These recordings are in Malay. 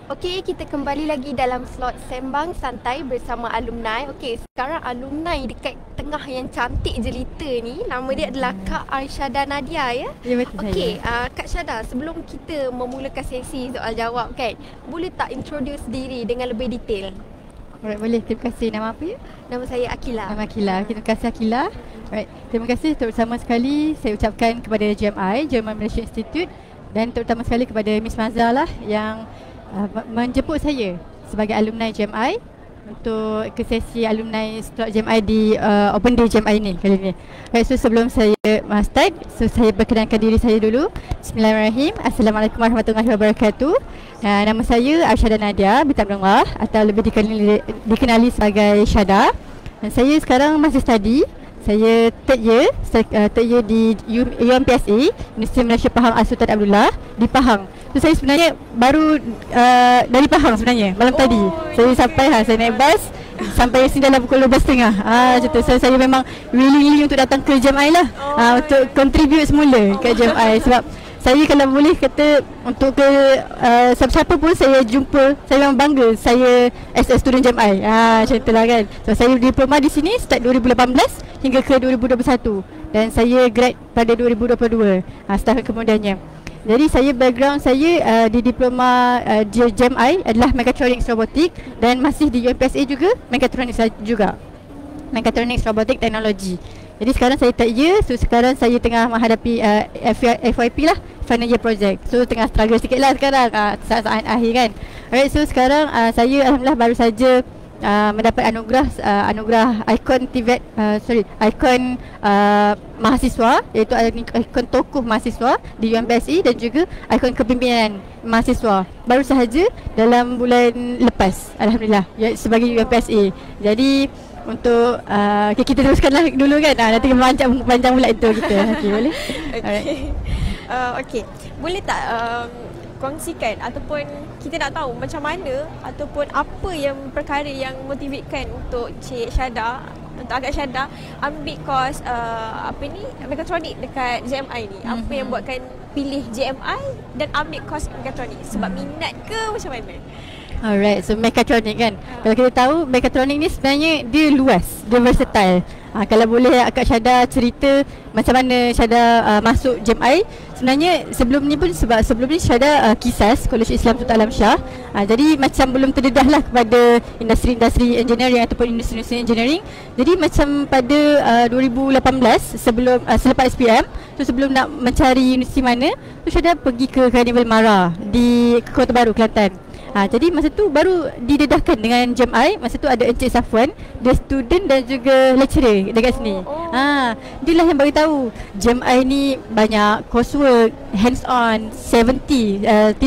Okey, kita kembali lagi dalam slot Sembang Santai bersama alumni. Okey, sekarang alumni dekat tengah yang cantik jelita ni, nama dia adalah Kak Arsyada Nadia ya? Ya, betul. Okey, Kak Syada, sebelum kita memulakan sesi soal jawab kan, boleh tak introduce diri dengan lebih detail? Alright, boleh. Terima kasih. Nama apa ya? Nama saya Akila. Nama Akila. Okay, terima kasih Akila. Alright, terima kasih terutama sekali saya ucapkan kepada GMI, German Malaysia Institute, dan terutama sekali kepada Miss Mazah lah yang menjemput saya sebagai alumni GMI untuk ke sesi alumni slot GMI di Open Day GMI ni kali ni. Right, so sebelum saya start, so saya perkenalkan diri saya dulu. Bismillahirrahmanirrahim. Assalamualaikum warahmatullahi wabarakatuh. Nama saya Arsyada Nadia binti Abdullah atau lebih dikenali sebagai Syada. Dan saya sekarang masih study. Saya third year di UMPSA, Universiti Malaysia Pahang Sultan Abdullah di Pahang. So saya sebenarnya baru dari Pahang sebenarnya malam tadi. Saya sampai saya naik bas sampai sini dalam pukul 12.30. Macam tu. So saya memang willing untuk datang ke GMI lah. Untuk contribute semula ke GMI sebab saya kalau boleh kata untuk ke siapa-siapa pun saya jumpa, saya memang bangga saya as a student GMI. Macam itulah kan. So saya diploma di sini start 2018 hingga ke 2021 dan saya grad pada 2022 setahun kemudiannya. Jadi saya background saya di diploma GMI adalah Mechatronics Robotics dan masih di UMPSA juga Mechatronics juga. Mechatronics Robotic Technology. Jadi sekarang saya third year, so sekarang saya tengah menghadapi FYP lah, final year project. So tengah struggle sikit lah sekarang, saat-saat akhir kan. Alright, so sekarang saya alhamdulillah baru saja mendapat anugerah ikon TVET, ikon mahasiswa, iaitu ikon tokoh mahasiswa di UMPSA dan juga ikon kepimpinan mahasiswa baru sahaja dalam bulan lepas, alhamdulillah ya, sebagai UMPSA. Jadi untuk kita teruskanlah dulu kan, nanti panjang pula itu kita. Okey, boleh? Okey, boleh tak kongsikan ataupun kita nak tahu macam mana ataupun apa yang perkara yang motivate untuk Cik Syada, untuk Akak Syada ambil kos Mechatronic dekat GMI ni? Apa yang buatkan pilih GMI dan ambil kos Mechatronic? Sebab minat ke macam mana? Alright, so Mechatronic kan, kalau kita tahu Mechatronic ni sebenarnya dia luas, dia versatile. Kalau boleh Akak Syada cerita macam mana Syada masuk GMI. Sebenarnya sebelum ni Syada Kisas Kolej Islam Sultan Alam Shah. Jadi macam belum terdedah lah kepada industri-industri engineering ataupun industri engineering. Jadi macam pada 2018 selepas SPM, so sebelum nak mencari universiti mana, so Syada pergi ke Carnival Mara di Kota Baru, Kelantan. Jadi masa tu baru didedahkan dengan GMI. Masa tu ada Encik Safwan, dia student dan juga lecturer dekat sini. Dia lah yang bagi tahu GMI ni banyak coursework, hands on, 70,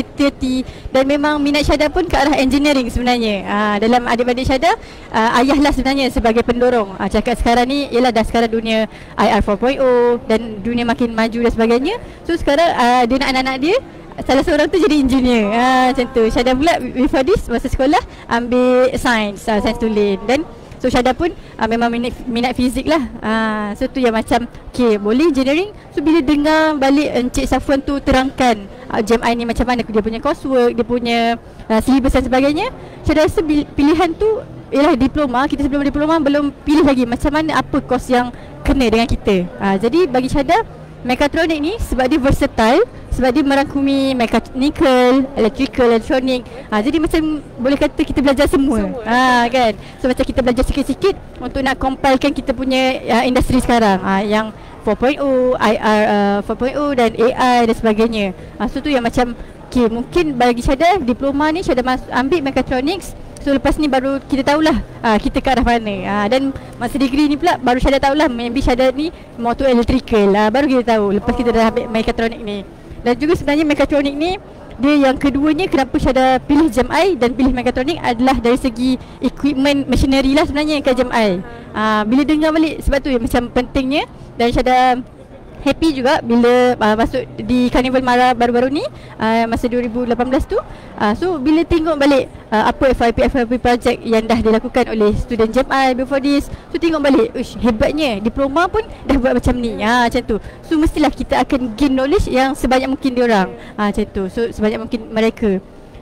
30, dan memang minat Syada pun ke arah engineering sebenarnya. Dalam adik-adik Syada, ayah lah sebenarnya sebagai pendorong. Cakap sekarang ni ialah dah sekarang dunia IR 4.0 dan dunia makin maju dan sebagainya. So sekarang dia nak anak-anak dia salah seorang tu jadi engineer. Macam tu. Syada pula before this masa sekolah ambil sains tulen. Dan so Syada pun memang minat fizik lah. So tu yang macam okay, boleh engineering. So bila dengar balik Encik Safwan tu terangkan GMI ni macam mana dia punya coursework, dia punya syllabus dan sebagainya, Syada rasa pilihan tu ialah diploma. Kita sebelum diploma belum pilih lagi macam mana apa course yang kena dengan kita. Jadi bagi Syada Mechatronic ni sebab dia versatile, sebab dia merangkumi mechanical, electrical, elektronik. Jadi macam boleh kata kita belajar semua. Kan. So macam kita belajar sikit-sikit untuk nak compilekan kita punya industri sekarang, yang 4.0, IR 4.0 dan AI dan sebagainya. So tu yang macam okay, mungkin bagi Syada diploma ni Syada ambil Mechatronics. So lepas ni baru kita tahulah kita ke arah mana. Dan masa degree ni pula baru Syada tahulah maybe Syada ni mau tu electrical. Baru kita tahu lepas kita dah ambil Mechatronic ni. Dan juga sebenarnya Mechatronic ni dia yang keduanya kenapa Syada pilih GMI dan pilih Mechatronic adalah dari segi equipment machinery lah sebenarnya ke GMI. Bila dengar balik sebab tu macam pentingnya, dan Syada happy juga bila masuk di Carnival Mara baru-baru ni masa 2018 tu. So bila tengok balik apa FYP project yang dah dilakukan oleh student GMI before this, so tengok balik, hebatnya diploma pun dah buat macam ni. Macam tu. So mestilah kita akan gain knowledge yang sebanyak mungkin diorang. Macam tu. So sebanyak mungkin mereka.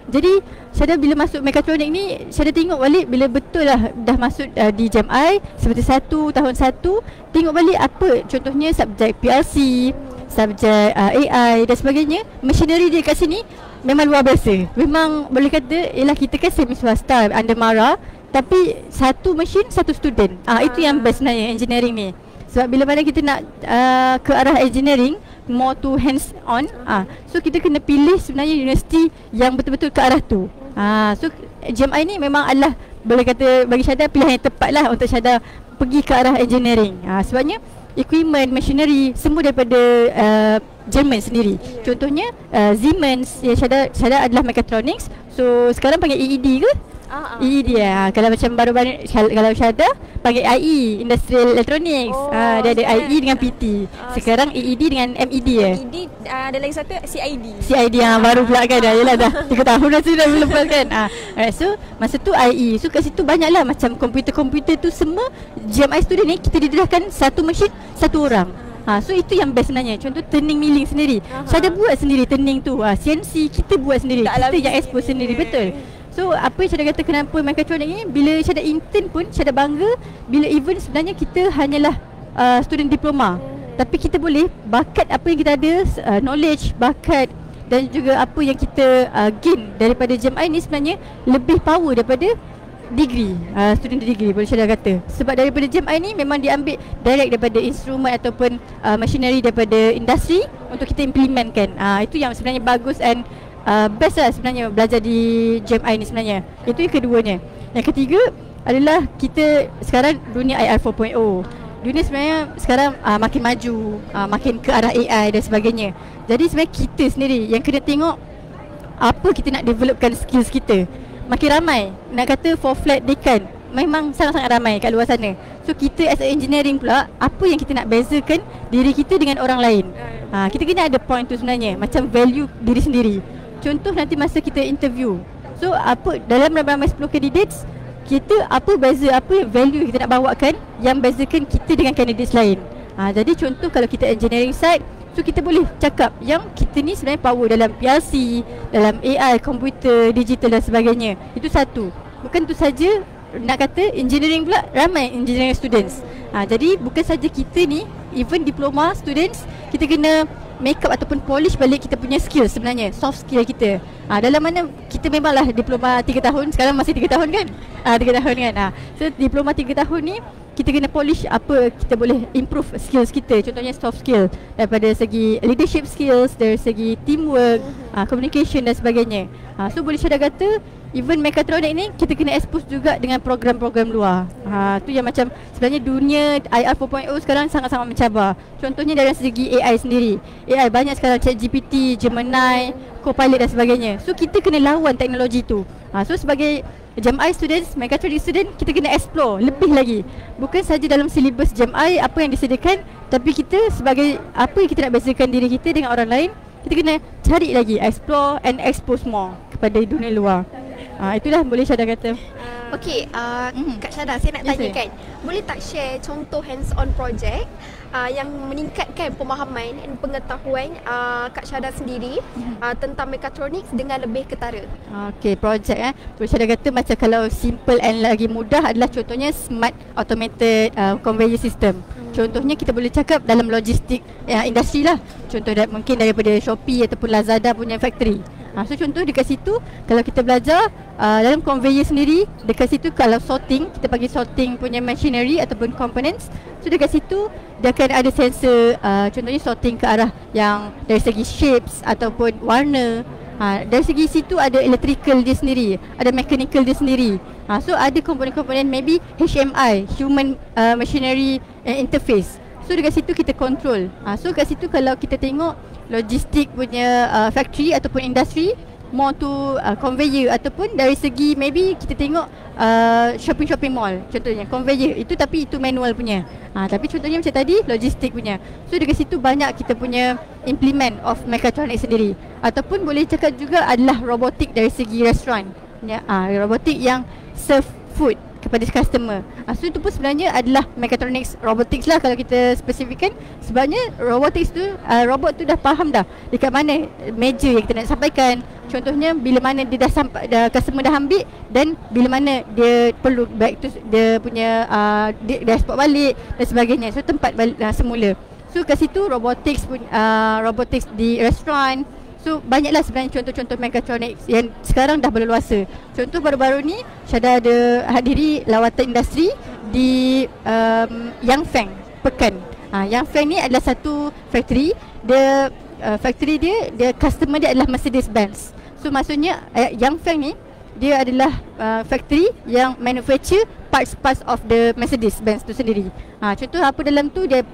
Jadi Syada bila masuk mekatronik ni, Syada tengok balik bila betul lah dah masuk di JMI seperti tahun 1, tengok balik apa contohnya subjek PLC, subjek AI dan sebagainya. Machinery dia kat sini memang luar biasa. Memang boleh kata ialah kita kan semi swasta under MARA, tapi satu mesin satu student. Itu yang best sebenarnya engineering ni. Sebab bila mana kita nak ke arah engineering, more to hands on, so kita kena pilih sebenarnya universiti yang betul-betul ke arah tu. So JMI ni memang adalah boleh kata bagi Syada pilihan yang tepat lah untuk Syada pergi ke arah engineering. Sebabnya equipment, machinery semua daripada Jerman sendiri. Contohnya Siemens, Syada adalah mechatronics. So sekarang panggil EED ke? EED kalau macam baru-baru kalau Syada panggil IE, Industrial Electronics. Dia ada IE dengan PT. Sekarang EED dengan MED MED ada lagi satu CID. CID baru pula kan. Yalah dah 3 tahun dah sudah lepas kan. Alright, so masa tu IE. So kat situ banyaklah macam komputer-komputer tu semua JMI student ni kita didedahkan satu mesin satu orang. So itu yang best sebenarnya. Contoh turning milling sendiri. Syada buat sendiri turning tu. CNC kita buat sendiri. Kita yang expose sendiri. Betul. So apa yang Syada kata kenapa mekatronik ni, bila Syada intern pun Syada bangga bila even sebenarnya kita hanyalah student diploma, tapi kita boleh bakat apa yang kita ada, knowledge, bakat dan juga apa yang kita gain daripada JMI ni sebenarnya lebih power daripada degree, student degree boleh Syada kata. Sebab daripada JMI ni memang diambil direct daripada instrumen ataupun machinery daripada industri untuk kita implementkan. Itu yang sebenarnya bagus and best lah sebenarnya belajar di JMI ni sebenarnya. Itu yang keduanya. Yang ketiga adalah kita sekarang dunia IR 4.0. Dunia sebenarnya sekarang makin maju, makin ke arah AI dan sebagainya. Jadi sebenarnya kita sendiri yang kena tengok apa kita nak developkan skills kita. Makin ramai, nak kata for flat dekan, memang sangat-sangat ramai kat luar sana. So kita as a engineering pula, apa yang kita nak bezakan diri kita dengan orang lain. Kita kena ada point tu sebenarnya, macam value diri sendiri. Contoh nanti masa kita interview, so apa dalam ramai 10 candidates, kita apa beza, apa value kita nak bawakan yang bezakan kita dengan candidates lain. Jadi contoh kalau kita engineering side, so kita boleh cakap yang kita ni sebenarnya power dalam PLC, dalam AI, komputer, digital dan sebagainya. Itu satu. Bukan tu saja, nak kata engineering pula ramai engineering students. Jadi bukan saja kita ni, even diploma students, kita kena make up ataupun polish balik kita punya skill sebenarnya, soft skill kita. Dalam mana kita memanglah diploma 3 tahun, sekarang masih 3 tahun kan? 3 tahun kan. So diploma 3 tahun ni kita kena polish apa kita boleh improve skills kita. Contohnya soft skill daripada segi leadership skills, dari segi teamwork, communication dan sebagainya. So boleh Syada kata even mechatronic ni kita kena expose juga dengan program-program luar. Tu yang macam sebenarnya dunia IR 4.0 sekarang sangat-sangat mencabar. Contohnya dari segi AI sendiri. AI banyak sekarang, ChatGPT, Gemini, Copilot dan sebagainya. So kita kena lawan teknologi tu. So sebagai JMI students, mechatronic student, kita kena explore lebih lagi. Bukan saja dalam silibus JMI apa yang disediakan, tapi kita sebagai apa yang kita nak bezakan diri kita dengan orang lain, kita kena cari lagi, explore and expose more kepada dunia luar. Itulah boleh Syada kata. Okey, Kak Syada, saya nak tanya kan, boleh tak share contoh hands-on project yang meningkatkan pemahaman dan pengetahuan Kak Syada sendiri tentang mechatronics dengan lebih ketara? Okey, projek boleh Syada kata macam kalau simple and lagi mudah adalah contohnya smart automated conveyor system. Contohnya kita boleh cakap dalam logistik industri lah. Contoh mungkin daripada Shopee ataupun Lazada punya factory. So contoh dekat situ kalau kita belajar dalam conveyor sendiri, dekat situ kalau sorting, kita bagi sorting punya machinery ataupun components. So dekat situ dia akan ada sensor, contohnya sorting ke arah yang dari segi shapes ataupun warna. Dari segi situ ada electrical dia sendiri, ada mechanical dia sendiri. So ada komponen-komponen maybe HMI, human machinery interface. So dekat situ kita control. So kat situ kalau kita tengok logistik punya factory ataupun industri, more to conveyor ataupun dari segi maybe kita tengok shopping mall contohnya conveyor itu, tapi itu manual punya. Tapi contohnya macam tadi logistik punya. So dekat situ banyak kita punya implement of mechatronics sendiri. Ataupun boleh cakap juga adalah robotik dari segi restoran. Robotik yang serve food kepada customer. So itu pun sebenarnya adalah mechatronics robotics lah kalau kita spesifikkan. Sebabnya robotics tu, robot tu dah faham dah dekat mana meja yang kita nak sampaikan. Contohnya bila mana dia dah sampai, customer dah ambil, dan bila mana dia perlu back tu dia punya dia export balik dan sebagainya. So tempat balik semula. So kat situ robotics pun robotics di restoran. So banyaklah sebenarnya contoh-contoh mechatronics yang sekarang dah berleluasa. Contoh baru-baru ni Syada ada hadiri lawatan industri di Yangfeng Pekan. Yangfeng ni adalah satu factory. Dia factory dia customer dia adalah Mercedes-Benz. So maksudnya Yangfeng ni dia adalah factory yang manufacture parts of the Mercedes-Benz tu sendiri. Contoh apa dalam tu, dia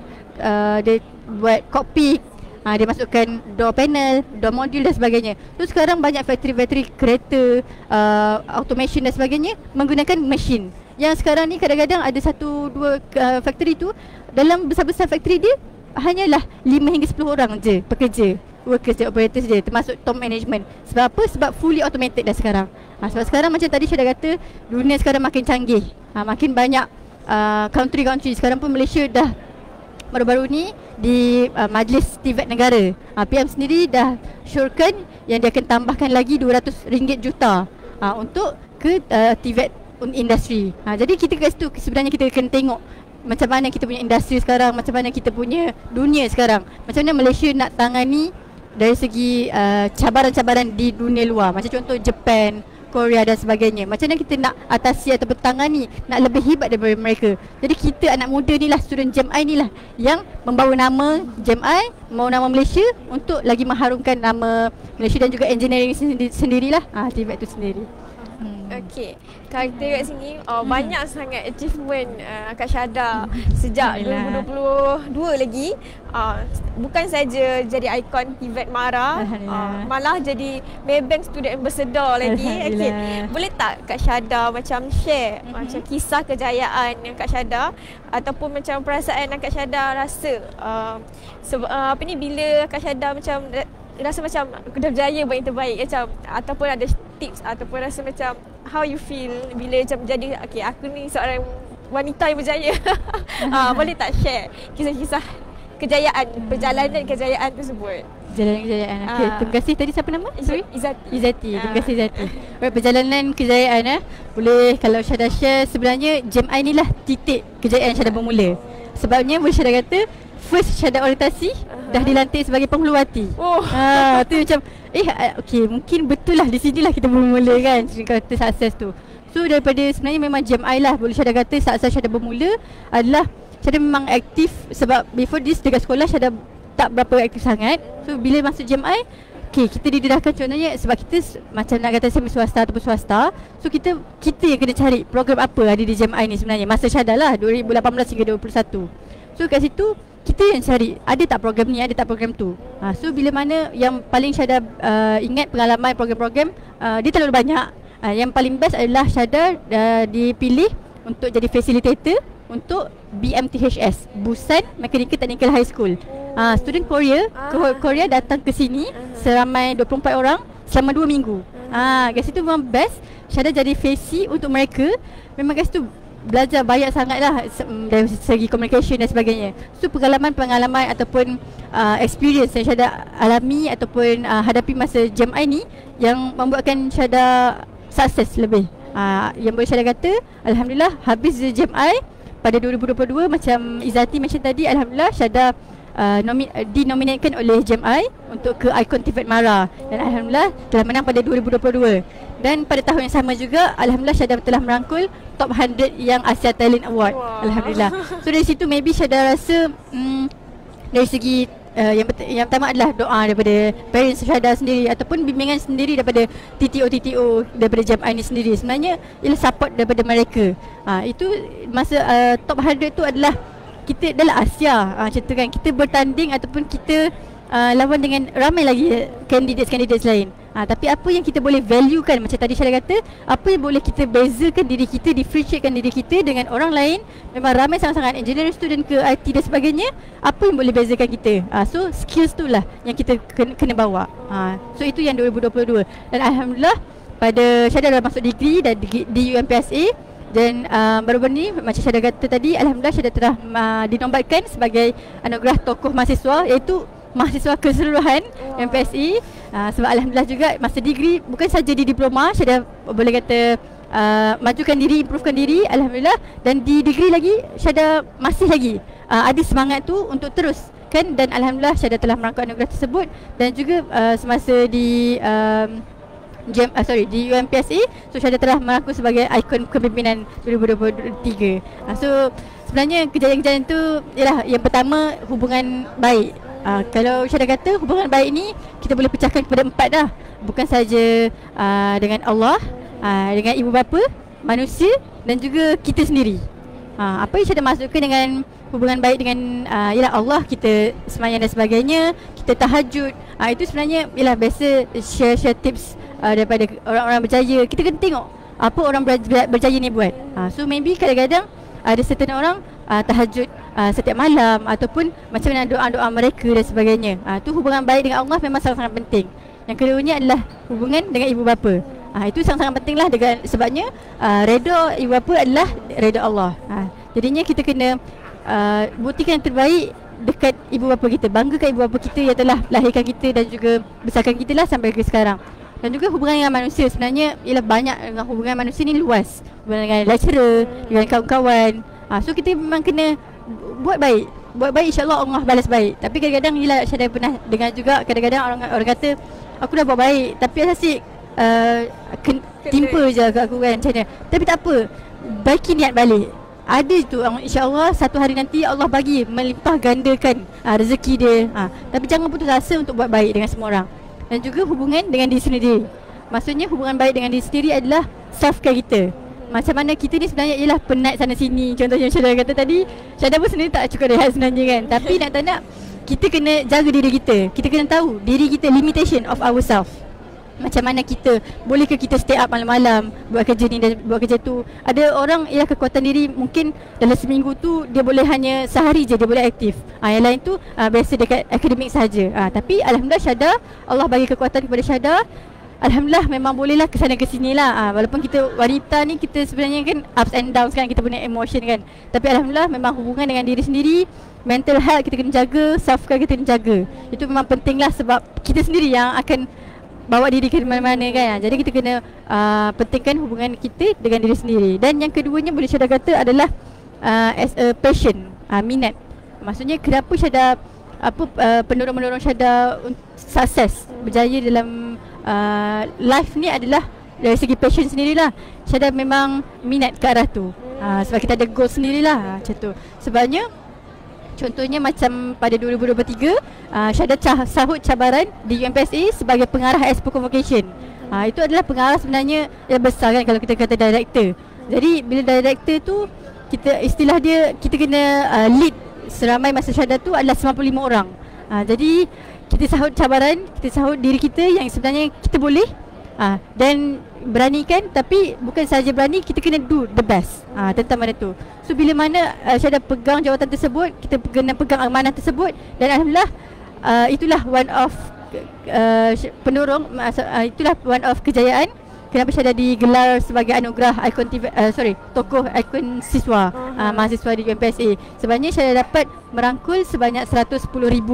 buat cockpit, dia masukkan door panel, door module dan sebagainya. So sekarang banyak factory-factory kereta, automation dan sebagainya menggunakan mesin. Yang sekarang ni kadang-kadang ada 1-2 factory tu, dalam besar-besar factory dia hanyalah 5 hingga 10 orang je pekerja, workers dan operators je, termasuk top management. Sebab apa? Sebab fully automated dah sekarang. Sebab sekarang macam tadi saya dah kata, dunia sekarang makin canggih, makin banyak country-country. Sekarang pun Malaysia dah baru-baru ni di Majlis TVET Negara, PM sendiri dah syorkan yang dia akan tambahkan lagi RM200 juta untuk ke TVET industri. Jadi kita kat situ sebenarnya kita akan tengok macam mana kita punya industri sekarang, macam mana kita punya dunia sekarang, macam mana Malaysia nak tangani dari segi cabaran-cabaran di dunia luar. Macam contoh Japan, Korea dan sebagainya. Macam mana kita nak atasi atau bertangani, nak lebih hebat daripada mereka. Jadi kita anak muda ni lah, student JEMI ni lah yang membawa nama JEMI, membawa nama Malaysia untuk lagi mengharumkan nama Malaysia dan juga engineering sendirilah, TVET tu sendiri. Okey, kalau kita lihat sini banyak sangat achievement Kak Syada sejak 2022 lagi. Bukan saja jadi ikon TVET MARA, malah jadi Maybank Student Ambassador lagi. Okey, boleh tak Kak Syada macam share macam kisah kejayaan yang Kak Syada ataupun macam perasaan yang Kak Syada rasa apa ni, bila Kak Syada macam rasa macam dah berjaya buat yang terbaik macam, ataupun ada tips ataupun rasa macam how you feel bila macam jadi okey aku ni seorang wanita yang berjaya. Boleh tak share kisah-kisah kejayaan, perjalanan kejayaan tersebut? Perjalanan kejayaan. Okey, terima kasih. Tadi siapa nama? Sorry? Izzati. Terima kasih Izzati. Perjalanan kejayaan boleh kalau Syada share, sebenarnya JEMI ni lah titik kejayaan Syada bermula. Sebabnya boleh Syada kata first Syada orientasi dah dilantik sebagai penghuluwati. Tu macam okey, mungkin betul lah di sinilah kita bermula kan, kata sukses tu. So daripada sebenarnya memang JEMI lah boleh Syada kata sukses Syada bermula adalah Syada memang aktif. Sebab before this dekat sekolah Syada tak berapa aktif sangat. So bila masuk JEMI, okey, kita didedahkan contohnya sebab kita macam nak kata semi swasta ataupun swasta. So kita yang kena cari program apa ada di JEMI ni sebenarnya masa Syada lah 2018 hingga 2021. So kat situ kita yang cari ada tak program ni, ada tak program tu. So bila mana yang paling Syada ingat pengalaman program-program, dia terlalu banyak. Yang paling best adalah Syada dipilih untuk jadi facilitator untuk BMTHS, Busan Mechanical Technical High School. Student Korea datang ke sini seramai 24 orang selama 2 minggu. Kat situ memang best. Syada jadi face untuk mereka. Memang kat situ belajar banyak sangat lah dari segi communication dan sebagainya. So pengalaman-pengalaman ataupun experience yang Syada alami ataupun hadapi masa JEMI ni yang membuatkan Syada sukses lebih. Yang boleh Syada kata alhamdulillah habis JEMI pada 2022 macam Izzati mention tadi, alhamdulillah Syada dinominatkan oleh JEMI untuk ke ikon TVET MARA dan alhamdulillah telah menang pada 2022. Dan pada tahun yang sama juga alhamdulillah Syada telah merangkul top 100 yang Asia Talent Award. Alhamdulillah. So dari situ maybe Syada rasa dari segi yang pertama adalah doa daripada parents Syada sendiri ataupun bimbingan sendiri daripada TTO daripada JEMI ni sendiri. Sebenarnya ialah support daripada mereka. Itu masa top 100 tu adalah kita dalam Asia, macam tu kan, kita bertanding ataupun kita lawan dengan ramai lagi candidates lain. Tapi apa yang kita boleh valuekan, macam tadi Syada kata, apa yang boleh kita bezakan diri kita, differentiatekan diri kita dengan orang lain. Memang ramai sangat-sangat engineering student ke IT dan sebagainya. Apa yang boleh bezakan kita? So skills tu lah yang kita kena bawa. So itu yang 2022. Dan alhamdulillah pada Syada dah masuk degree dan di UMPSA. Dan baru-baru ni macam Syahda kata tadi, alhamdulillah Syahda telah dinobatkan sebagai anugerah tokoh mahasiswa, iaitu mahasiswa keseluruhan MPSE. Sebab alhamdulillah juga masa degree bukan saja di diploma Syahda boleh kata majukan diri, improvekan diri, alhamdulillah. Dan di degree lagi Syahda masih lagi ada semangat tu untuk terus kan, dan alhamdulillah Syahda telah merangkap anugerah tersebut. Dan juga semasa di di UMPSE, so Syahda telah mengaku sebagai ikon kepimpinan 2023. So sebenarnya kejayaan-kejayaan tu ialah yang pertama, hubungan baik. Kalau Syahda kata hubungan baik ni kita boleh pecahkan kepada 4 dah. Bukan saja dengan Allah, dengan ibu bapa, manusia dan juga kita sendiri. Apa yang Syahda maksudkan dengan hubungan baik dengan ialah Allah, kita sembahyang dan sebagainya, kita tahajud. Itu sebenarnya ialah biasa share tips daripada orang-orang berjaya. Kita kena tengok apa orang berjaya ni buat. So maybe kadang-kadang ada certain orang tahajud setiap malam ataupun macam mana doa-doa mereka dan sebagainya. Tu hubungan baik dengan Allah memang sangat-sangat penting. Yang keduanya adalah hubungan dengan ibu bapa. Itu sangat-sangat penting lah, dengan sebabnya redha ibu bapa adalah redha Allah. Jadinya kita kena buktikan yang terbaik dekat ibu bapa kita, banggakan ibu bapa kita yang telah lahirkan kita dan juga besarkan kita lah sampai ke sekarang. Dan juga hubungan dengan manusia sebenarnya ialah banyak. Dengan hubungan manusia ni luas, hubungan dengan lecturer, dengan kawan-kawan. So kita memang kena buat baik. Buat baik, insyaAllah Allah balas baik. Tapi kadang-kadang ialah Syahda pernah dengar juga, kadang-kadang orang kata aku dah buat baik tapi asyik timpa je kat aku kan, macam mana. Tapi tak apa, baiki niat balik. Ada tu insyaAllah satu hari nanti Allah bagi melimpah gandakan rezeki dia. Tapi jangan putus asa untuk buat baik dengan semua orang. Dan juga hubungan dengan diri sendiri. Maksudnya hubungan baik dengan diri sendiri adalah self-care kita. Macam mana kita ni sebenarnya ialah penat sana sini. Contohnya Syahda kata tadi, Syahda pun sebenarnya tak cukup rehat sebenarnya kan. Tapi nak tak nak, kita kena jaga diri kita. Kita kena tahu diri kita, limitation of ourselves. Macam mana kita, bolehkah kita stay up malam-malam buat kerja ni dan buat kerja tu. Ada orang ialah kekuatan diri mungkin dalam seminggu tu dia boleh hanya sehari je dia boleh aktif. Yang lain tu biasa dekat akademik sahaja. Tapi alhamdulillah Syahda, Allah bagi kekuatan kepada Syahda. Alhamdulillah memang bolehlah kesana ke sini lah. Walaupun kita wanita ni, kita sebenarnya kan ups and downs kan, kita punya emotion kan. Tapi alhamdulillah memang hubungan dengan diri sendiri, mental health kita kena jaga, self care kita kena jaga. Itu memang penting lah, sebab kita sendiri yang akan bawa diri ke mana-mana kan. Jadi kita kena pentingkan hubungan kita dengan diri sendiri. Dan yang keduanya boleh Syahda kata adalah as a passion, minat. Maksudnya kenapa Syahda, pendorong-pendorong Syahda sukses, berjaya dalam life ni adalah dari segi passion sendirilah. Syahda memang minat ke arah tu. Sebab kita ada goal sendirilah macam tu. Sebabnya contohnya macam pada 2023 Syahda sahut cabaran di UMPSE sebagai pengarah Expo Convocation. Itu adalah pengarah sebenarnya yang besar kan kalau kita kata director. Jadi bila director tu, kita istilah dia, kita kena lead seramai masa Syahda tu adalah 95 orang. Jadi kita sahut cabaran, kita sahut diri kita yang sebenarnya kita boleh dan beranikan. Tapi bukan saja berani, kita kena do the best tentang mana tu. So bila mana Syahda pegang jawatan tersebut, kita kena pegang amanah tersebut. Dan alhamdulillah itulah one of pendorong, itulah one of kejayaan kenapa Syahda digelar sebagai anugerah ikon tokoh ikon siswa mahasiswa di UMPSE. Sebenarnya Syahda dapat merangkul sebanyak 110,000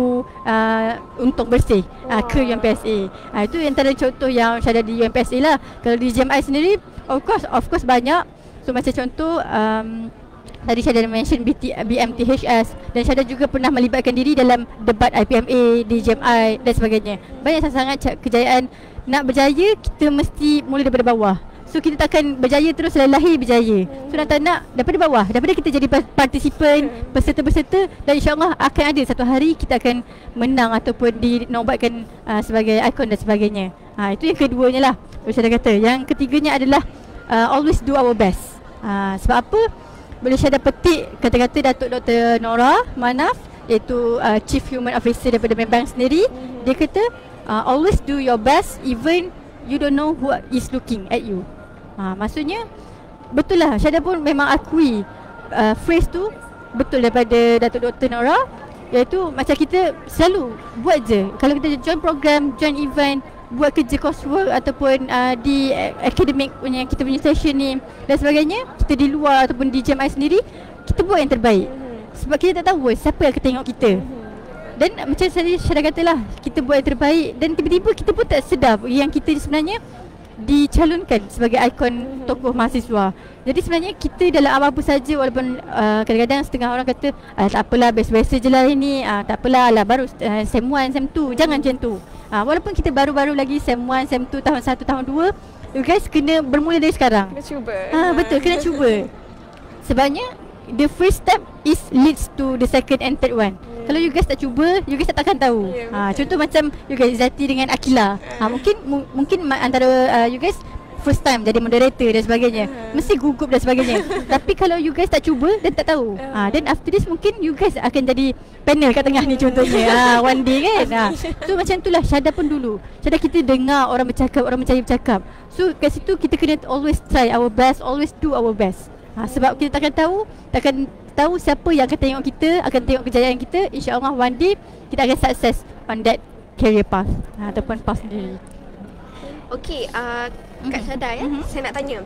untung bersih ke UMPSE. Itu antara contoh yang Syahda di UMPSE lah. Kalau di JMI sendiri of course banyak. So macam contoh tadi Syahda mention BMTHS, dan Syahda juga pernah melibatkan diri dalam debat IPMA di JMI dan sebagainya. Banyak sangat kejayaan. Nak berjaya, kita mesti mula daripada bawah. So kita takkan berjaya terus lahir berjaya. So nak tak nak, daripada bawah, daripada kita jadi partisipan, peserta-peserta, dan insyaAllah akan ada satu hari kita akan menang ataupun dinobatkan sebagai ikon dan sebagainya. Itu yang keduanya lah, Syahda kata. Yang ketiganya adalah always do our best. Sebab apa? Boleh Syahda petik kata-kata Datuk Dr. Nora Manaf, iaitu Chief Human Officer daripada Bank sendiri. Dia kata always do your best even you don't know who is looking at you. Maksudnya betul lah, Syahda pun memang akui phrase tu betul daripada Datuk Dr. Nora, iaitu macam kita selalu buat je. Kalau kita join program, join event, buat kerja coursework ataupun di academic punya kita punya session ni dan sebagainya, kita di luar ataupun di JMI sendiri, kita buat yang terbaik. Sebab kita tak tahu siapa yang akan tengok kita. Dan macam saya dah katalah, kita buat yang terbaik dan tiba-tiba kita pun tak sedar yang kita sebenarnya dicalonkan sebagai ikon tokoh mahasiswa. Jadi sebenarnya kita dalam apa-apa saja, walaupun kadang-kadang setengah orang kata tak apalah, biasa-biasa je lah ini, tak apalah lah, baru SEM 1, SEM 2, jangan macam tu. Walaupun kita baru-baru lagi SEM 1, SEM 2, tahun 1, tahun 2, you guys kena bermula dari sekarang. Kena cuba. Betul, kena cuba. Sebabnya the first step is leads to the second and third one. Kalau you guys tak cuba, you guys takkan tahu. Contoh macam you guys Zati dengan Akila. Mungkin antara you guys first time jadi moderator dan sebagainya, mesti gugup dan sebagainya. Tapi kalau you guys tak cuba dan tak tahu, then after this mungkin you guys akan jadi panel kat tengah ni contohnya. One day kan. So macam itulah Syada pun dulu. Syada kita dengar orang bercakap, orang mencari bercakap. So kat situ kita kena always try our best, always do our best. Sebab kita takkan tahu siapa yang akan tengok kita, akan tengok kejayaan kita. InsyaAllah one day kita akan sukses on that career path ataupun path sendiri. Okay, Kak Syada saya nak tanya.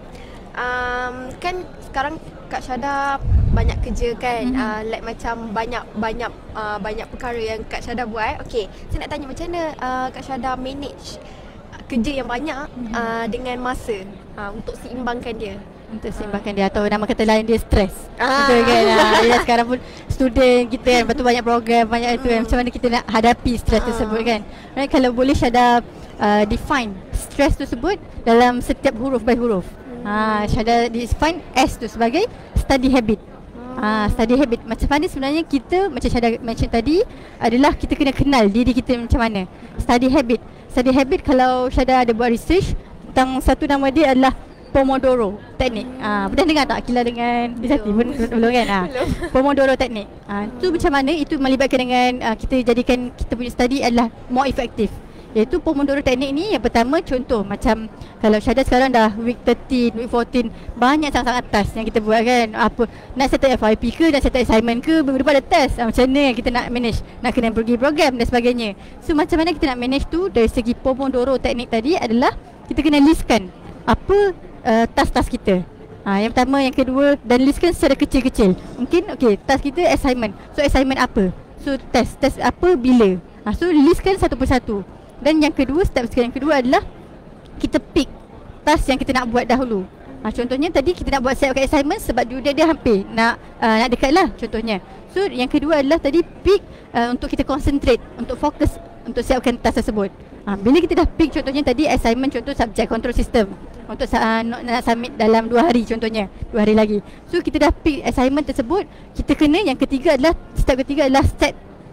Kan sekarang Kak Syada banyak kerja kan, like macam banyak perkara yang Kak Syada buat. Okay, saya nak tanya macam mana Kak Syada manage kerja yang banyak dengan masa untuk seimbangkan dia. Untuk seimbangkan dia, atau nama kata lain dia stres. Betul kan? Dia sekarang pun student kita kan, betul banyak program, banyak itu kan. Macam mana kita nak hadapi stres tersebut kan. Right, kalau boleh Syada define stres tersebut dalam setiap huruf by huruf. Syada define S tu sebagai study habit. Study habit. Macam mana sebenarnya kita, macam Syada mention tadi, adalah kita kena kenal diri kita macam mana. Study habit. Study habit, kalau Syada ada buat research tentang satu nama dia adalah Pomodoro teknik. Pernah dengar tak Akila dengan Zati? Belum kan? Pomodoro teknik. Itu macam mana? Itu melibatkan dengan kita jadikan kita punya study adalah more effective. Iaitu Pomodoro teknik ni, yang pertama contoh macam kalau Syada sekarang dah week 13, week 14, banyak sangat-sangat task yang kita buat kan. Apa nak settle FYP ke, nak settle assignment ke, minggu depan ada test. Macam mana kita nak manage, nak kena pergi program dan sebagainya. So macam mana kita nak manage tu dari segi Pomodoro teknik tadi adalah kita kena listkan apa task-task kita. Yang pertama, yang kedua, dan listkan secara kecil-kecil. Mungkin task kita assignment. So assignment apa? So test apa, bila. So listkan satu persatu. Dan yang kedua, step yang kedua adalah kita pick task yang kita nak buat dahulu. Contohnya tadi kita nak buat siapkan assignment sebab due date dia hampir nak dekat lah contohnya. So yang kedua adalah tadi pick untuk kita concentrate, untuk fokus untuk siapkan task tersebut. Bila kita dah pick, contohnya tadi assignment, contoh subject control system, untuk nak submit dalam 2 hari contohnya, 2 hari lagi. So kita dah pick assignment tersebut, kita kena, yang ketiga adalah, step ketiga adalah set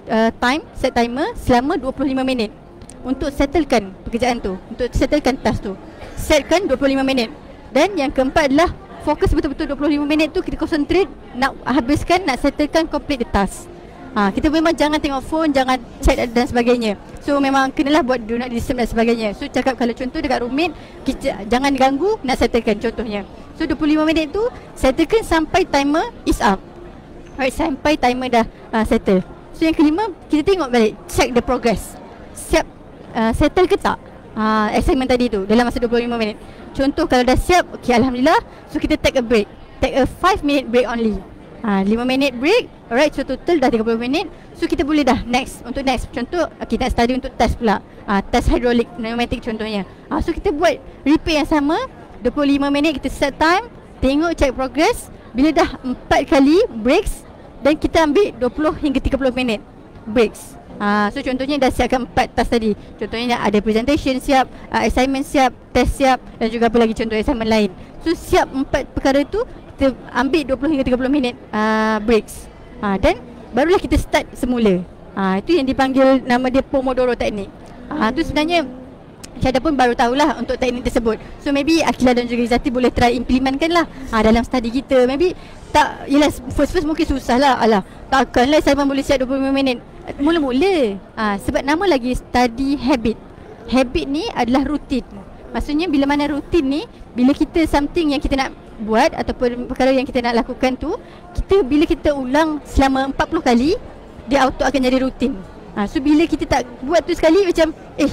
timer selama 25 minit untuk settlekan pekerjaan tu, untuk settlekan task tu. Setkan 25 minit. Dan yang keempat adalah fokus betul-betul 25 minit tu kita concentrate nak habiskan, nak settlekan complete the task. Kita memang jangan tengok phone, jangan chat dan sebagainya. So memang kenalah buat do not disturb dan sebagainya. So cakap kalau contoh dekat roommate, kita jangan ganggu, nak settlekan contohnya. So 25 minit tu settlekan sampai timer is up. Right, sampai timer dah settle. So yang kelima, kita tengok balik, check the progress. Siap settle ke tak assignment tadi tu dalam masa 25 minit. Contoh kalau dah siap, okay, alhamdulillah. So kita take a break, take a 5 minute break only. 5 minit break. Alright, so total dah 30 minit. So kita boleh dah next. Untuk next, contoh kita nak study untuk test pula, test hydraulic, pneumatic contohnya. So kita buat repeat yang sama 25 minit, kita set time, tengok, check progress. Bila dah 4 kali breaks, dan kita ambil 20 hingga 30 minit breaks. So contohnya dah siapkan 4 task tadi. Contohnya ada presentation siap, assignment siap, test siap, dan juga apa lagi contoh assignment lain. So siap 4 perkara tu, kita ambil 20 hingga 30 minit breaks. Dan barulah kita start semula. Itu yang dipanggil, nama dia Pomodoro teknik. Itu sebenarnya Syada pun baru tahulah untuk teknik tersebut. So maybe Akila dan juga Izzati boleh try implementkan lah dalam study kita. Maybe tak, yelah first mungkin susah lah. Alah, takkanlah assignment boleh siap 25 minit. Mula-mula sebab nama lagi study habit. Habit ni adalah rutin. Maksudnya bila mana rutin ni, bila kita something yang kita nak buat ataupun perkara yang kita nak lakukan tu, bila kita ulang selama 40 kali, dia auto akan jadi rutin. So bila kita tak buat tu sekali, macam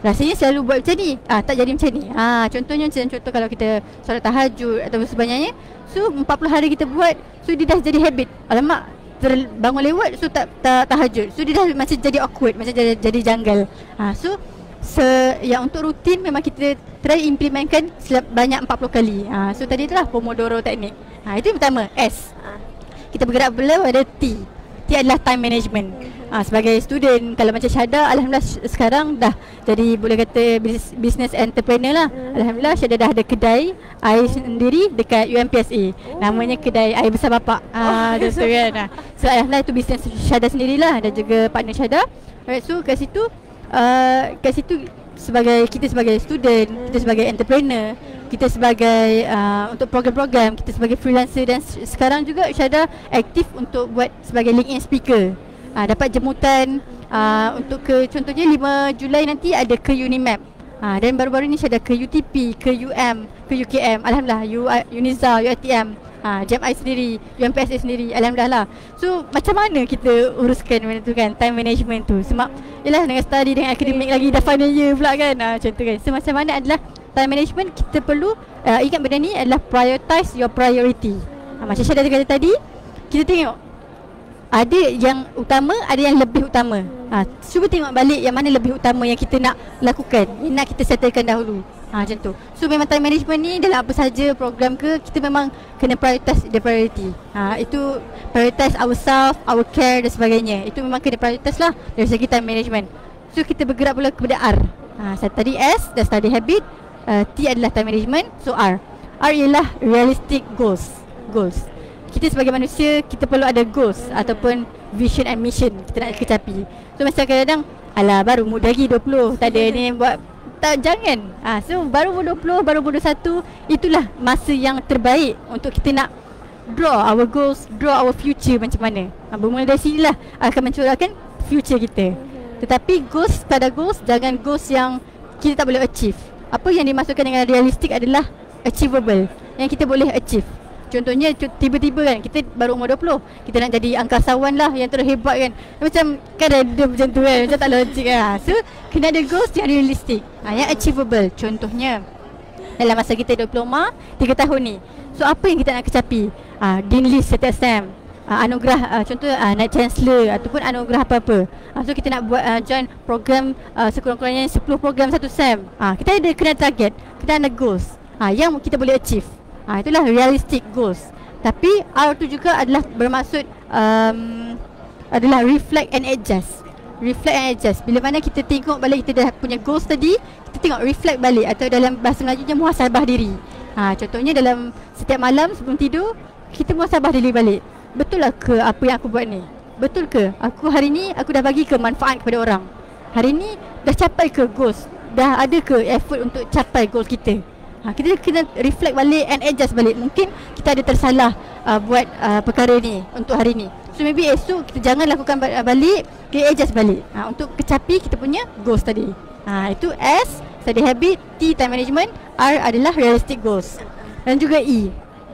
rasanya selalu buat macam ni, tak jadi macam ni. Contohnya contoh kalau kita solat tahajud atau sebagainya, so 40 hari kita buat, so dia dah jadi habit. Alamak, bangun lewat, so tak tahajud, so dia dah macam jadi awkward, macam jadi janggal. So yang untuk rutin memang kita try implementkan banyak 40 kali. So tadi itulah Pomodoro teknik. Itu yang pertama. S, kita bergerak belah pada T. T adalah time management. Sebagai student, kalau macam Syahda, alhamdulillah sekarang dah jadi boleh kata business entrepreneur lah. Alhamdulillah Syahda dah ada kedai air sendiri dekat UMPSA. Namanya kedai air besar bapak. Betul kan. So alhamdulillah itu business Syahda sendirilah dan juga partner Syahda. Alright, so kat situ kita sebagai student, kita sebagai entrepreneur, kita sebagai untuk program-program, kita sebagai freelancer, dan sekarang juga Syahda aktif untuk buat sebagai LinkedIn speaker. Dapat jemputan untuk contohnya 5 Julai nanti ada ke Unimap. Dan baru-baru ni Syahda ke UTP, ke UM, ke UKM. Alhamdulillah, Uniza, UiTM, JMI sendiri, UMPSA sendiri. Alhamdulillah lah. So macam mana kita uruskan benda tu kan, time management tu. Sebab yelah dengan study, dengan akademik lagi, dah final year pula kan. Macam tu kan. So macam mana adalah time management, kita perlu ingat benda ni adalah prioritize your priority. Macam Syahda kata tadi, kita tengok ada yang utama, ada yang lebih utama. Cuba tengok balik yang mana lebih utama yang kita nak lakukan, yang nak kita settlekan dahulu. Macam tu. So memang time management ni dalam apa saja program ke, kita memang kena prioritize the priority. Itu prioritize ourselves, our care dan sebagainya. Itu memang kena prioritize lah dari segi time management. So kita bergerak pula kepada R. Tadi S, dah study habit. T adalah time management. So R ialah realistic goals. Kita sebagai manusia, kita perlu ada goals ataupun vision and mission kita nak kecapi. So macam kadang-kadang, alah baru muda lagi 20, tak ada ni buat, tak, jangan. So baru 20, baru 21, itulah masa yang terbaik untuk kita nak draw our goals, draw our future macam mana. Bermula dari sinilah akan mencorakkan future kita. Tetapi goals pada goals, jangan goals yang kita tak boleh achieve. Apa yang dimaksudkan dengan realistic adalah achievable, yang kita boleh achieve. Contohnya tiba-tiba kan kita baru umur 20, kita nak jadi angkasawan lah yang terhebat kan. Macam kan ada macam tu kan, macam tak logik kan. So kena ada goals yang realistic, yang achievable. Contohnya dalam masa kita diploma 3 tahun ni, so apa yang kita nak kecapi? Dean list setiap SEM, anugerah, contoh naik chancellor ataupun anugerah apa-apa. So kita nak buat join program sekurang-kurangnya 10 program satu SEM. Kita ada kena target, kita ada goals yang kita boleh achieve. Itulah realistic goals. Tapi R tu juga adalah bermaksud adalah reflect and adjust. Reflect and adjust. Bila mana kita tengok balik kita dah punya goals tadi, kita tengok reflect balik, atau dalam bahasa Melajunya muhasabah diri. Contohnya dalam setiap malam sebelum tidur, kita muhasabah diri balik. Betul lah ke apa yang aku buat ni? Betul ke aku hari ni aku dah bagi ke manfaat kepada orang? Hari ni dah capai ke goals? Dah ada ke effort untuk capai goals kita? Kita kena reflect balik and adjust balik. Mungkin kita ada tersalah buat perkara ni untuk hari ni. So maybe esok kita jangan lakukan balik, kita adjust balik untuk kecapi kita punya goals tadi. Itu S, study habit. T, time management. R adalah realistic goals. Dan juga E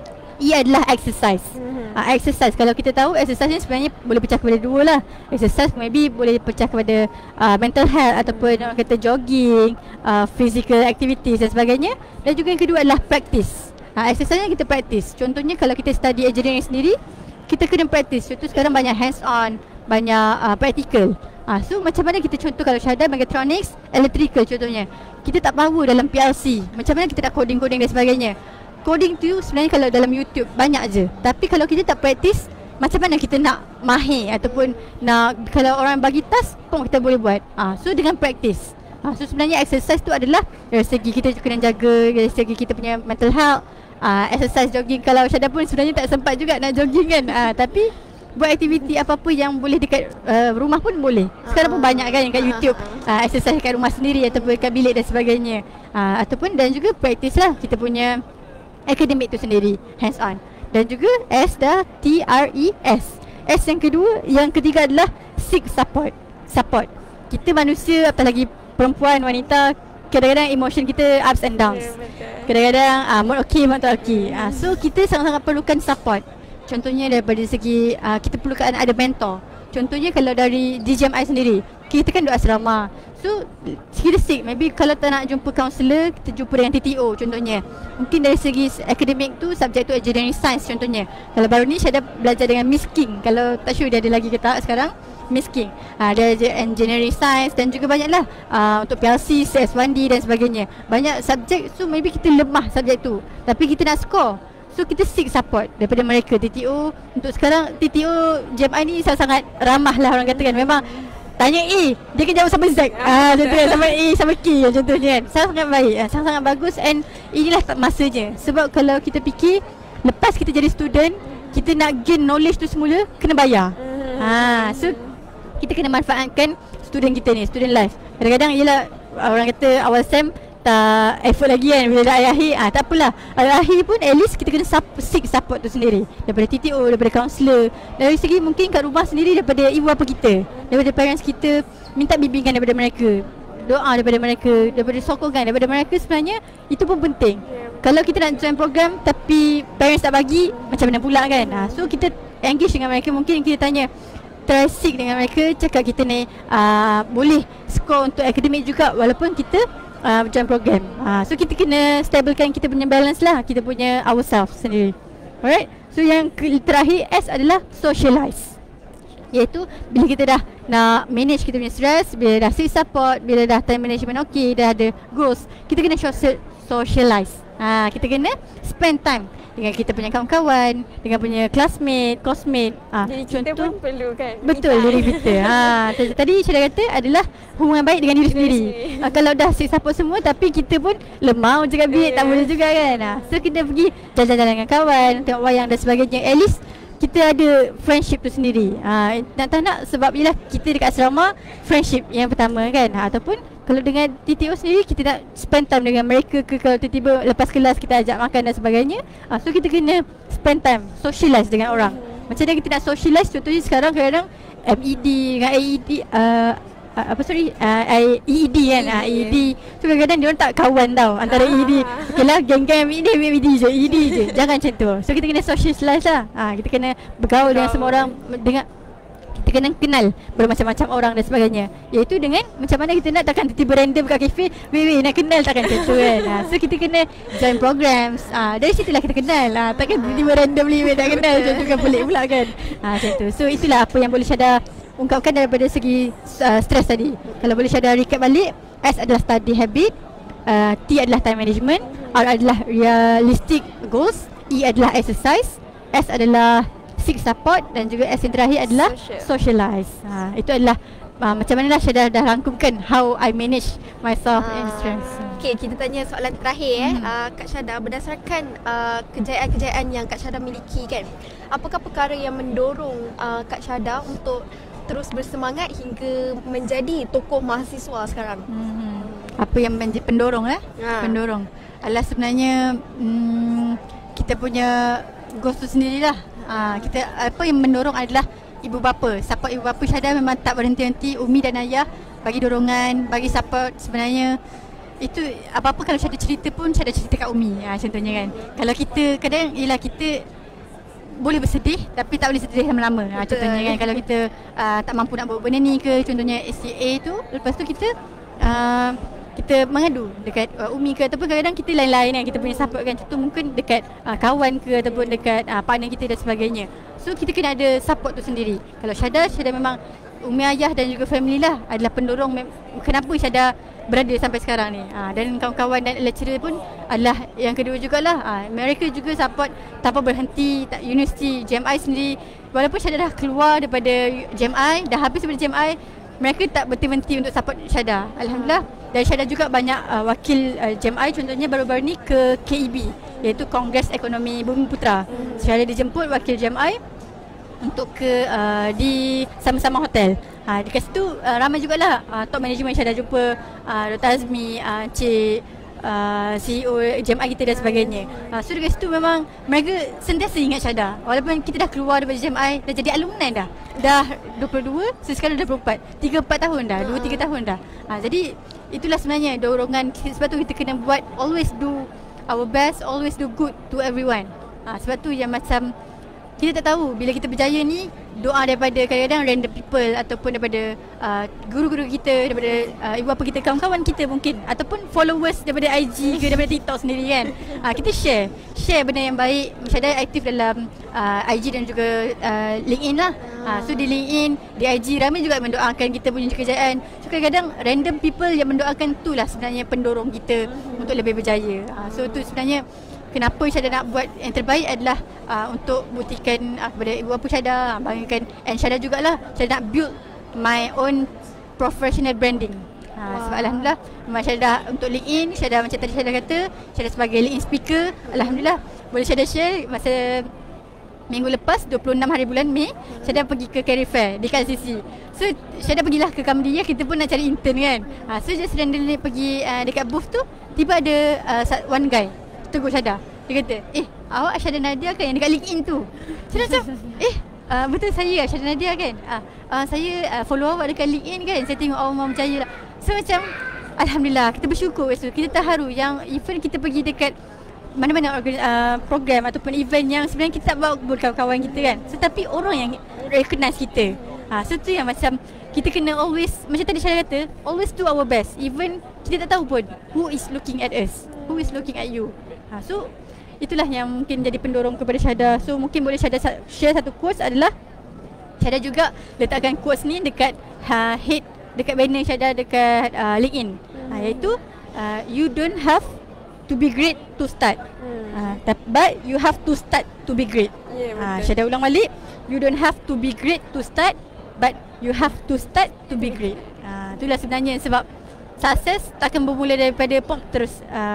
adalah exercise. Exercise, kalau kita tahu exercise ni sebenarnya boleh pecah kepada dua lah. Exercise maybe boleh pecah kepada mental health ataupun orang kata jogging, physical activities dan sebagainya. Dan juga yang kedua adalah practice. Exercise yang kita practice, contohnya kalau kita study engineering sendiri, kita kena practice. Contoh sekarang banyak hands on, banyak practical. So macam mana kita, contoh kalau Syahda mechatronics, electrical contohnya, kita tak power dalam PLC, macam mana kita nak coding-coding dan sebagainya. Coding tu sebenarnya kalau dalam YouTube banyak je. Tapi kalau kita tak practice, macam mana kita nak mahir ataupun nak, kalau orang bagi task pun kita boleh buat. So dengan practice. So sebenarnya exercise tu adalah dari segi kita kena jaga, dari segi kita punya mental health. Exercise jogging, kalau Syahda pun sebenarnya tak sempat juga nak jogging kan. Tapi buat aktiviti apa-apa yang boleh dekat rumah pun boleh. Sekarang pun banyak kan yang kat YouTube, exercise kat rumah sendiri ataupun kat bilik dan sebagainya. Ataupun dan juga practice lah kita punya akademik tu sendiri, hands on. Dan juga S dah, T, R, E, S. S yang kedua, yang ketiga adalah seek support. Support. Kita manusia, apalagi perempuan, wanita, kadang-kadang emotion kita ups and downs. Kadang-kadang mood okay, mood tak okay. So kita sangat-sangat perlukan support. Contohnya daripada segi kita perlukan ada mentor. Contohnya kalau dari DJMI sendiri, kita kan duduk asrama. So kita seek, maybe kalau tak nak jumpa kaunselor, kita jumpa dengan TTO contohnya. Mungkin dari segi akademik tu, subjek tu engineering science contohnya. Kalau baru ni saya dah belajar dengan Miss King. Kalau tak sure dia ada lagi ke tak sekarang, Miss King. Dia ada engineering science dan juga banyaklah untuk PLC, CS1D dan sebagainya. Banyak subjek, so maybe kita lemah subjek tu, tapi kita nak score. So kita seek support daripada mereka, TTO. Untuk sekarang TTO GMI ni sangat-sangat ramah lah orang kata kan. Memang tanya A, dia akan jawab sampai Z. Contoh kan, sampai A sampai K contohnya kan. Sangat-sangat baik, sangat-sangat bagus. And inilah masanya. Sebab kalau kita fikir, lepas kita jadi student, kita nak gain knowledge tu semula, kena bayar. So kita kena manfaatkan student kita ni, student life. Kadang-kadang ialah orang kata awal SEM tak effort lagi kan, bila dah akhir tak apalah, akhir pun at least kita kena seek support tu sendiri daripada TTO, daripada kaunselor. Dari segi mungkin kat rumah sendiri, daripada ibu bapa kita, daripada parents kita, minta bimbingan daripada mereka, doa daripada mereka, daripada sokongan daripada mereka. Sebenarnya itu pun penting. Kalau kita nak join program tapi parents tak bagi, macam mana pula kan. So kita engage dengan mereka, mungkin kita tanya, try seek dengan mereka, cakap kita ni boleh score untuk akademik juga walaupun kita join program. So kita kena stablekan kita punya balance lah, kita punya ourselves sendiri. Alright. So yang terakhir S adalah socialize, iaitu bila kita dah nak manage kita punya stress, bila dah seek support, bila dah time management okey, dah ada goals, kita kena socialize. Kita kena spend time dengan kita punya kawan-kawan, dengan punya classmate, coursemate. Jadi kita pun perlu kan. Betul, diri kita. Tadi saya kata adalah hubungan baik dengan diri sendiri. Kalau dah seek support semua tapi kita pun lemah cakap bilik, tak boleh juga kan. So kita pergi jalan-jalan dengan kawan, tengok wayang dan sebagainya. At least kita ada friendship tu sendiri. Nak tak nak, sebab ialah kita dekat asrama, friendship yang pertama kan. Ataupun kalau dengan TTO sendiri, kita nak spend time dengan mereka ke, kalau tiba-tiba lepas kelas kita ajak makan dan sebagainya. So kita kena spend time, socialize dengan orang. Macam mana kita nak socialize, contohnya sekarang kadang-kadang MED dengan AED, EED kan, EED. So kadang-kadang diorang tak kawan tau antara EED. Okay lah, geng-geng MED je, EED je. Jangan macam tu. So kita kena socialize lah. Kita kena bergaul dengan semua orang, dengan kita kena kenal bermacam-macam orang dan sebagainya. Iaitu dengan macam mana kita nak, takkan tiba-tiba random kat kafe, weh nak kenal, takkan macam tu kan. So kita kena join programs. Dari situlah kita kenal. Takkan tiba-tiba randomly nak kenal, macam tu kan pelik pula kan. Macam tu. So itulah apa yang boleh Syahda ungkapkan daripada segi stres tadi. Kalau boleh Syahda recap balik, S adalah study habit, T adalah time management, R adalah realistic goals, E adalah exercise, S adalah seek support, dan juga S yang terakhir adalah socialize. Itu adalah macam mana lah Syahda dah rangkumkan how I manage myself in stress. Okay, kita tanya soalan terakhir Kak Syahda, berdasarkan kejayaan-kejayaan yang Kak Syahda miliki kan, apakah perkara yang mendorong Kak Syahda untuk terus bersemangat hingga menjadi tokoh mahasiswa sekarang? Apa yang menjadi pendorong pendorong adalah sebenarnya kita punya goals tu sendirilah. Kita, apa yang mendorong adalah ibu bapa. Support ibu bapa Syahda memang tak berhenti-henti. Umi dan ayah bagi dorongan, bagi support. Sebenarnya itu apa-apa kalau Syahda cerita pun, Syahda cerita kat Umi contohnya kan. Kalau kita kadang ialah kita boleh bersedih tapi tak boleh sedih lama-lama. Contohnya kan, kalau kita tak mampu nak buat benda ni ke, contohnya SCA tu, lepas tu kita kita mengadu dekat Umi ke, ataupun kadang-kadang kita lain-lain kan, kita punya support kan. Contoh mungkin dekat kawan ke, ataupun dekat partner kita dan sebagainya. So kita kena ada support tu sendiri. Kalau Syahda memang Umi ayah dan juga family lah adalah pendorong kenapa Syahda berada sampai sekarang ni. Dan kawan-kawan dan lecturer pun adalah yang kedua jugalah. Mereka juga support tanpa berhenti. Universiti GMI sendiri, walaupun Syahda dah keluar daripada GMI, dah habis daripada GMI, mereka tak berhenti untuk support Syahda. Alhamdulillah. Dan Syahda juga banyak wakil GMI, contohnya baru-baru ni ke KEB, iaitu Kongres Ekonomi Bumi Putra. Syahda dijemput wakil GMI untuk ke di sama-sama hotel. Dekat situ ramai jugalah top management Syahda jumpa, Dr. Azmi, Cik CEO GMI kita dan sebagainya. So dekat situ memang mereka sentiasa ingat Syahda. Walaupun kita dah keluar daripada GMI, dah jadi alumni dah 22, so sekarang dah 24, 3-4 tahun dah, 2-3 tahun dah. Jadi itulah sebenarnya dorongan. Sebab tu kita kena buat, always do our best, always do good to everyone. Sebab tu yang macam kita tak tahu bila kita berjaya ni doa daripada kadang-kadang random people ataupun daripada guru-guru kita, daripada ibu bapa kita, kawan-kawan kita mungkin, ataupun followers daripada IG ke daripada TikTok sendiri kan. Kita share benda yang baik. Syahda aktif dalam IG dan juga LinkedIn lah. So di LinkedIn, di IG ramai juga mendoakan kita punya kejayaan. So kadang-kadang random people yang mendoakan tu lah sebenarnya pendorong kita untuk lebih berjaya. So tu sebenarnya kenapa Syahda nak buat yang terbaik adalah untuk buktikan kepada ibu bapa Syahda, banggakan, and Syahda jugalah Syahda nak build my own professional branding. Sebab Alhamdulillah memang Syahda untuk LinkedIn, Syahda macam tadi Syahda kata, Syahda sebagai LinkedIn speaker, Alhamdulillah boleh Syahda share. Masa minggu lepas 26 hari bulan Mei, Syahda pergi ke career fair di KLCC. So Syahda pergilah ke Cambodia, kita pun nak cari intern kan. So just randomly pergi dekat booth tu, tiba ada one guy tegur Syahda. Dia kata, awak Syahda Nadia kan yang dekat LinkedIn tu? Syahda macam, betul saya Syahda Nadia kan? Saya follow awak dekat LinkedIn kan? Saya tengok awak mau berjaya lah. So macam, Alhamdulillah, kita bersyukur. So, kita terharu yang even kita pergi dekat mana-mana program ataupun event yang sebenarnya kita tak bawa kawan-kawan kita kan. So, tapi orang yang recognize kita. So tu yang macam kita kena always, macam tadi Syahda kata, always do our best. Even kita tak tahu pun who is looking at us, who is looking at you. So itulah yang mungkin jadi pendorong kepada Syahda. So mungkin boleh Syahda share satu quotes adalah, Syahda juga letakkan quotes ni dekat head, dekat banner Syahda dekat LinkedIn. Iaitu you don't have to be great to start, but you have to start to be great. Syahda ulang balik, you don't have to be great to start, but you have to start to be great. Itulah sebenarnya sebab sukses takkan bermula daripada pop terus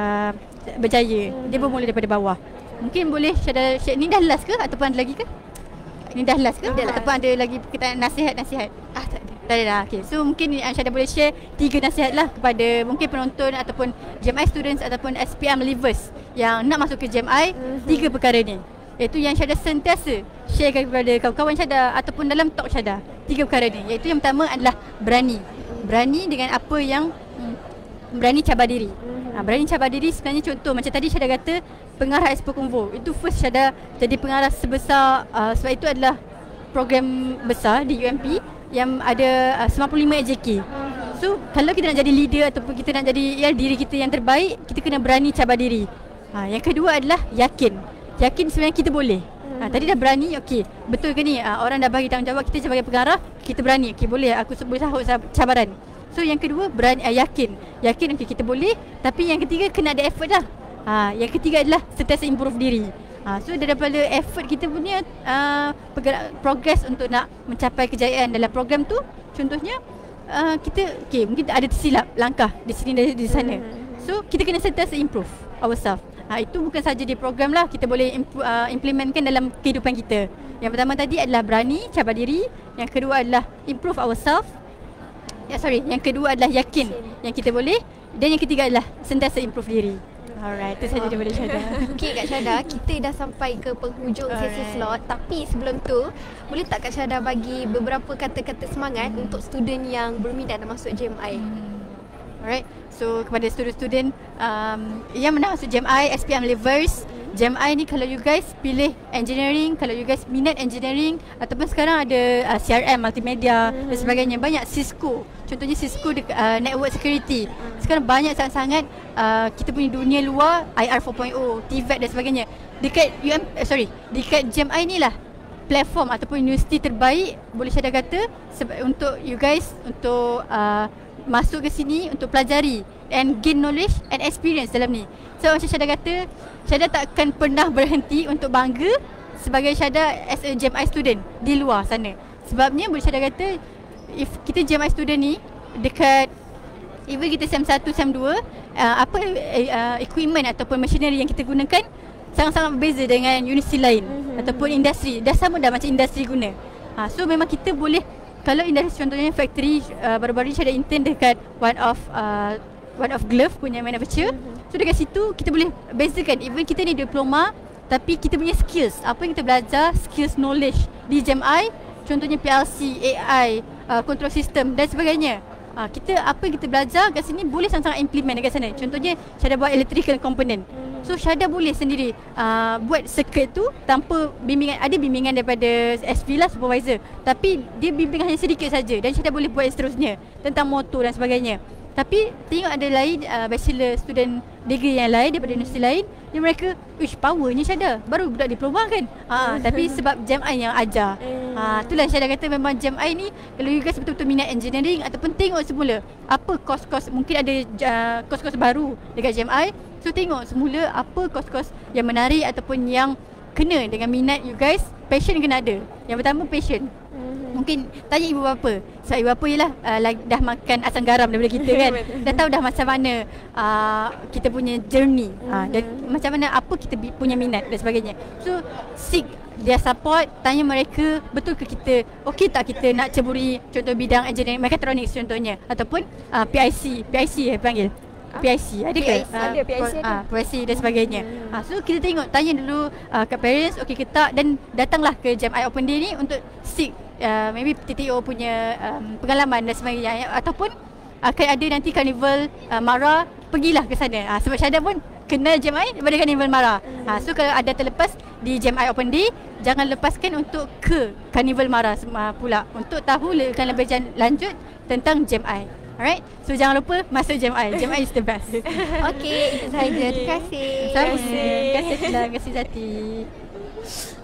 berjaya. Dia bermula daripada bawah. Mungkin boleh Syahda share, ni dah last ke ataupun ada lagi ke? Ni dah last ke? Ataupun ada lagi kita nasihat-nasihat? Tak ada dah. Okay. So mungkin Syahda boleh share 3 nasihat lah kepada mungkin penonton ataupun GMI students ataupun SPM leavers yang nak masuk ke GMI. 3 perkara ni, iaitu yang Syahda sentiasa sharekan kepada kawan-kawan Syahda ataupun dalam talk Syahda. 3 perkara ni, iaitu yang pertama adalah berani. Berani dengan apa yang berani cabar diri. Berani cabar diri sebenarnya contoh macam tadi Syahda kata pengarah Expo Convo. Itu first Syahda jadi pengarah sebesar sebab itu adalah program besar di UMP yang ada 95 AJK. So kalau kita nak jadi leader ataupun kita nak jadi diri kita yang terbaik, kita kena berani cabar diri. Yang kedua adalah yakin. Yakin sebenarnya kita boleh. Tadi dah berani, okey, betul ke ni orang dah bagi tanggungjawab kita sebagai pengarah, kita berani, okey boleh aku boleh sahut cabaran. So yang kedua berani, yakin okay, kita boleh. Tapi yang ketiga kena ada effort dah. Yang ketiga adalah sentiasa improve diri. So daripada effort kita punya progress untuk nak mencapai kejayaan dalam program tu, contohnya kita mungkin ada tersilap langkah di sini dan di sana. So kita kena sentiasa improve ourselves. Itu bukan saja di program lah, kita boleh implementkan dalam kehidupan kita. Yang pertama tadi adalah berani cabar diri. Yang kedua adalah improve ourselves. Yang kedua adalah yakin yang kita boleh. Dan yang ketiga adalah sentiasa improve diri. Alright, itu saja daripada Syahda. Okay Kak Syahda, kita dah sampai ke penghujung sesi slot. Tapi sebelum tu, boleh tak Kak Syahda bagi beberapa kata-kata semangat untuk student yang berminat nak masuk GMI? Alright, so kepada student-student yang nak masuk GMI, SPM leavers, GMI ni kalau you guys pilih engineering, kalau you guys minat engineering ataupun sekarang ada CRM, multimedia dan sebagainya, banyak Cisco. Contohnya Cisco network security. Sekarang banyak sangat-sangat kita punya dunia luar, IR 4.0, TVET dan sebagainya. Dekat dekat GMI ni lah platform ataupun universiti terbaik boleh saya kata untuk you guys untuk masuk ke sini untuk pelajari and gain knowledge and experience dalam ni. So macam Syahda kata, Syahda takkan pernah berhenti untuk bangga sebagai Syahda as a GMI student di luar sana. Sebabnya boleh Syahda kata, if kita GMI student ni dekat even kita SEM 1, SEM 2, equipment ataupun machinery yang kita gunakan sangat-sangat berbeza dengan universiti lain ataupun industri. Dah sama dah macam industri guna. So memang kita boleh, kalau industri contohnya factory, baru-baru ni Syahda intern dekat one of glove punya manufacturer. So dekat situ kita boleh bezakan, even kita ni diploma tapi kita punya skills, apa yang kita belajar, skills knowledge di GMI, contohnya PLC, AI, control system dan sebagainya. Kita apa yang kita belajar kat sini boleh sangat-sangat implement dekat sana. Contohnya Syahda buat electrical component. So Syada boleh sendiri buat circuit tu tanpa bimbingan. Ada bimbingan daripada SV lah, supervisor, tapi dia bimbingan hanya sedikit saja, dan Syada boleh buat seterusnya tentang motor dan sebagainya. Tapi tengok ada lain bachelor student degree yang lain daripada universiti lain, yang mereka powernya Syada, baru budak diploma kan. Tapi sebab JMI yang ajar. Itulah Syada kata memang JMI ni, kalau you guys betul-betul minat engineering ataupun tengok semula apa kos-kos, mungkin ada kos-kos baru dekat JMI. So tengok semula apa kos-kos yang menarik ataupun yang kena dengan minat you guys. Passion kena ada. Yang pertama passion. Mungkin tanya ibu bapa. Sebab ibu bapa ialah dah makan asam garam daripada kita kan. Dah tahu dah macam mana kita punya journey, dan macam mana apa kita punya minat dan sebagainya. So seek dia support, tanya mereka betul ke kita okey tak kita nak ceburi contoh bidang engineering mechatronics contohnya, ataupun PIC panggil PIC ada ke? Ada PIC ada. PIC dan sebagainya. So kita tengok, tanya dulu kat parents okey ke tak, dan datanglah ke JMI Open Day ni untuk seek maybe TTO punya pengalaman dan sebagainya, ataupun akan ada nanti carnival Mara, pergilah ke sana. Sebab Syada pun kenal JMI daripada carnival Mara. So kalau ada terlepas di JMI Open Day, jangan lepaskan untuk ke carnival Mara pula untuk tahu lebih lanjut tentang JMI. Alright, so jangan lupa masuk JMI. JMI is the best. Okey, itu sahaja. Terima kasih. Terima kasih Zati.